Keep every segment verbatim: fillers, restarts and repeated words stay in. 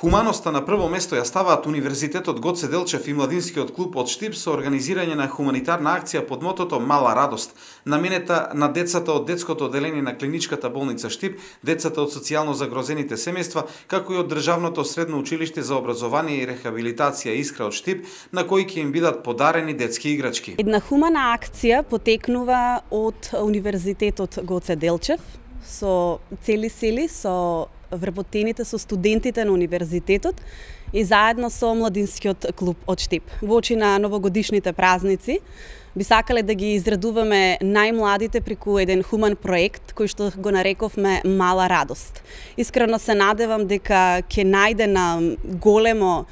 Хуманоста на прво место ја ставаат Универзитетот Гоце Делчев и Младинскиот клуб од Штип со организирање на хуманитарна акција под мотото Мала радост, наменета на децата од детското оделение на клиничката болница Штип, децата од социјално загрозените семејства, како и од Државното средно училиште за образование и рехабилитација Искра од Штип, на кои ќе им бидат подарени детски играчки. Една хумана акција потекнува од Универзитетот Гоце Делчев со цели сели, со вработените со студентите на универзитетот и заедно со Младинскиот клуб од Штип. Во очи на новогодишните празници би сакале да ги израдуваме најмладите преку еден хуман проект кој што го нарековме Мала радост. Искрено се надевам дека ќе најде на големо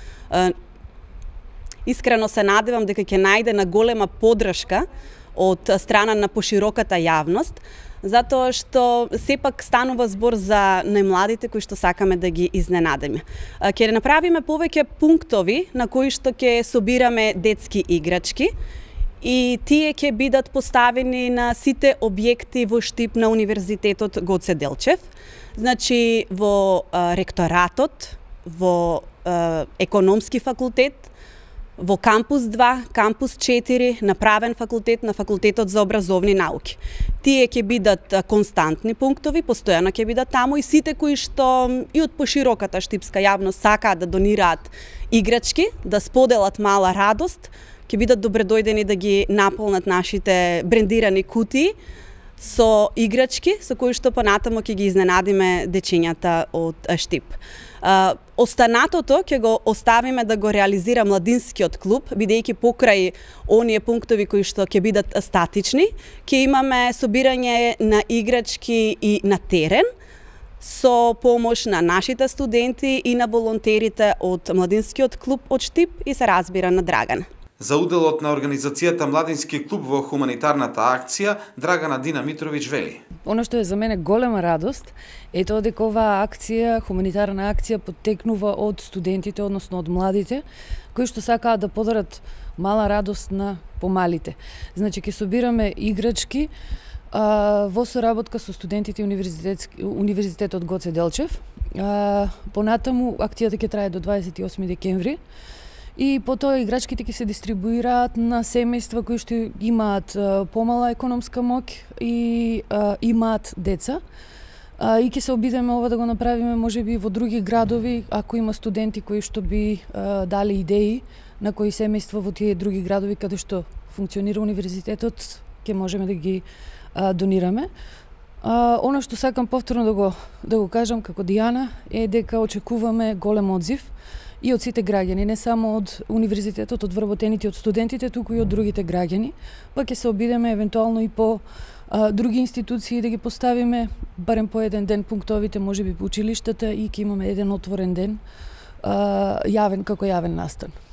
Искрено се надевам дека ќе најде на голема поддршка од страна на пошироката јавност, затоа што сепак станува збор за најмладите кои што сакаме да ги изненадиме. Ќе направиме повеќе пунктови на кои што ќе собираме детски играчки и тие ќе бидат поставени на сите објекти во Штип на Универзитетот Гоце Делчев. Значи во ректоратот, во економски факултет, во кампус два, кампус четири, на правен факултет, на факултетот за образовни науки. Тие ќе бидат константни пунктови, постојано ќе бидат таму и сите кои што и од пошироката штипска јавност сакаат да донираат играчки, да споделат Мала радост, ќе бидат добредојдени да ги наполнат нашите брендирани кутии со играчки со кои што понатамо ќе ги изненадиме дечињата од Штип. Uh, останатото ќе го оставиме да го реализира Младинскиот клуб, бидејќи покрај оние пунктови кои што ќе бидат статични, ќе имаме собирање на играчки и на терен со помош на нашите студенти и на волонтерите од Младинскиот клуб од Штип и се разбира на Драган. За уделот на организацијата Младински клуб во хуманитарната акција, Драгана Дина Митровиќ вели: Оно што е за мене голема радост е тоа дека оваа акција, хуманитарна акција, поттекнува од студентите, односно од младите, кои што сакаат да подарат мала радост на помалите. Значи ќе собираме играчки а, во соработка со студентите универзитет, Универзитетот Гоце Делчев. А, понатаму акцијата ќе трае до дваесет и осми декември. И потоа играчките ќе се дистрибуираат на семејства кои што имаат а, помала економска моќ и а, имаат деца. А, и ќе се обидеме ова да го направиме можеби во други градови, ако има студенти кои што би а, дали идеи на кои семејства во тие други градови каде што функционира универзитетот, ќе можеме да ги а, донираме. А, оно што сакам повторно да го да го кажам како Дијана е дека очекуваме голем одзив и од сите граѓани, не само од универзитетот, од вработените, од студентите, туку и од другите граѓани, па ќе се обидеме евентуално и по а, други институции да ги поставиме барем по еден ден пунктовите, можеби по училиштата, и ќе имаме еден отворен ден а, јавен како јавен настан.